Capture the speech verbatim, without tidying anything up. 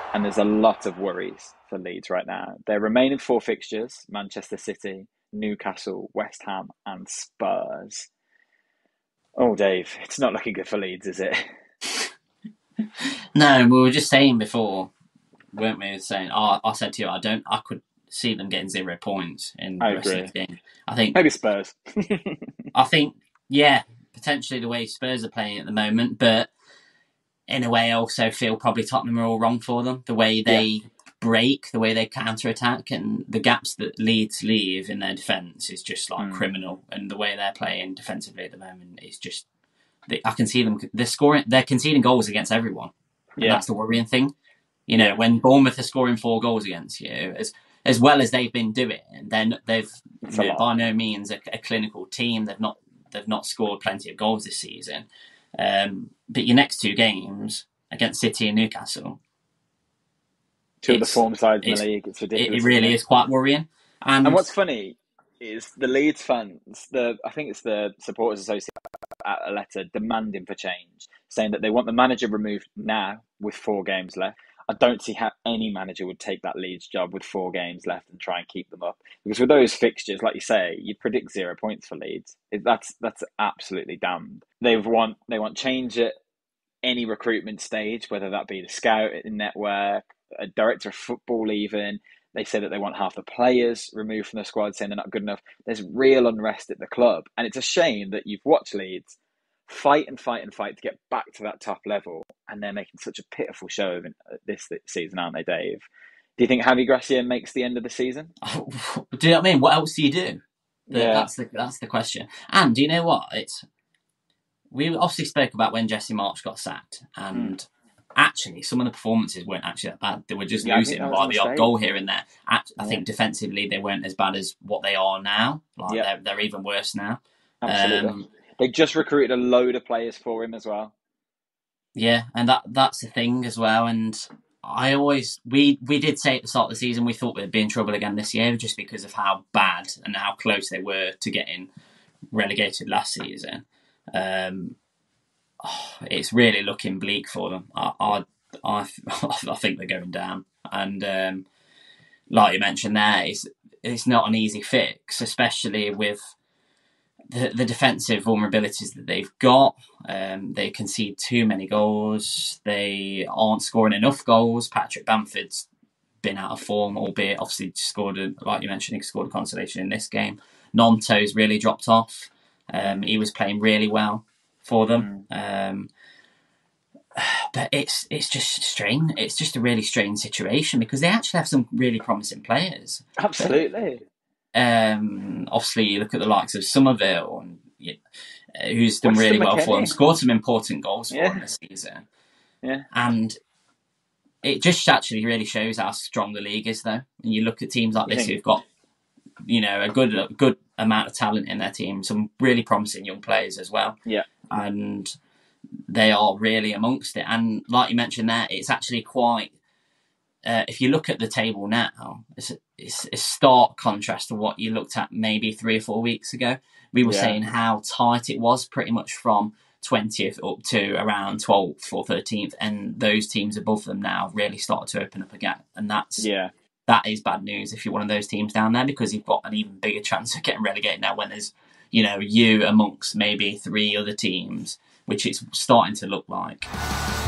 And there's a lot of worries for Leeds right now. Their remaining four fixtures: Manchester City, Newcastle, West Ham, and Spurs. Oh, Dave, it's not looking good for Leeds, is it? No, we were just saying before, weren't we? Saying, oh, I said to you, I don't, I could see them getting zero points in I the rest agree. of the game. I think maybe Spurs. I think, yeah, potentially the way Spurs are playing at the moment, but in a way, I also feel probably Tottenham are all wrong for them. The way they yeah. break, the way they counter attack, and the gaps that Leeds leave in their defence is just like mm. criminal. And the way they're playing defensively at the moment is just. They, I can see them. They're scoring. They're conceding goals against everyone. And yeah, that's the worrying thing. You know, when Bournemouth are scoring four goals against you, as as well as they've been doing, then they've you know, by no means a, a clinical team. They've not they've not scored plenty of goals this season. Um, but your next two games against City and Newcastle, two of the form sides in the league, it's ridiculous. It, it really is quite worrying. And, and what's funny is the Leeds fans, the I think it's the Supporters Association, at a letter demanding for change, saying that they want the manager removed now with four games left. I don't see how any manager would take that Leeds job with four games left and try and keep them up. Because with those fixtures, like you say, you'd predict zero points for Leeds. It, that's that's absolutely damned. They want they want change at any recruitment stage, whether that be the scout network, a director of football even. They say that they want half the players removed from the squad, saying they're not good enough. There's real unrest at the club. And it's a shame that you've watched Leeds fight and fight and fight to get back to that top level, and they're making such a pitiful show of it this season, aren't they, Dave? Do you think Javi Gracia makes the end of the season? Oh, do you know what I mean? What else do you do? The, yeah. That's the that's the question. And do you know what? It's we obviously spoke about when Jesse Marsch got sacked, and mm. actually some of the performances weren't actually that bad. They were just yeah, losing by the odd goal here and there. I, I yeah. think defensively they weren't as bad as what they are now. Like yeah. they're they're even worse now. Absolutely. Um, They just recruited a load of players for him as well. Yeah, and that that's the thing as well. And I always we we did say at the start of the season we thought we'd be in trouble again this year just because of how bad and how close they were to getting relegated last season. Um, oh, it's really looking bleak for them. I I I, I think they're going down. And um, like you mentioned there, it's it's not an easy fix, especially with The, the defensive vulnerabilities that they've got. Um, they concede too many goals. They aren't scoring enough goals. Patrick Bamford's been out of form, albeit obviously scored, a, like you mentioned, he scored a consolation in this game. Nonto's really dropped off. Um, he was playing really well for them. Mm. Um, but it's it's just strange. It's just a really strange situation because they actually have some really promising players. Absolutely. Um, obviously, you look at the likes of Somerville, and you know, who's done Weston really well McKennie. for them, scored some important goals for yeah. them this season. Yeah, and it just actually really shows how strong the league is, though. And you look at teams like this who've got, you know, a good, a good amount of talent in their team, some really promising young players as well. Yeah, and they are really amongst it. And like you mentioned there, it's actually quite. Uh, if you look at the table now, it's a, it's a stark contrast to what you looked at maybe three or four weeks ago. We were yeah. saying how tight it was pretty much from twentieth up to around twelfth or thirteenth, and those teams above them now really started to open up again. And that's yeah. that is bad news if you're one of those teams down there, because you've got an even bigger chance of getting relegated now when there's, you know, you amongst maybe three other teams, which it's starting to look like.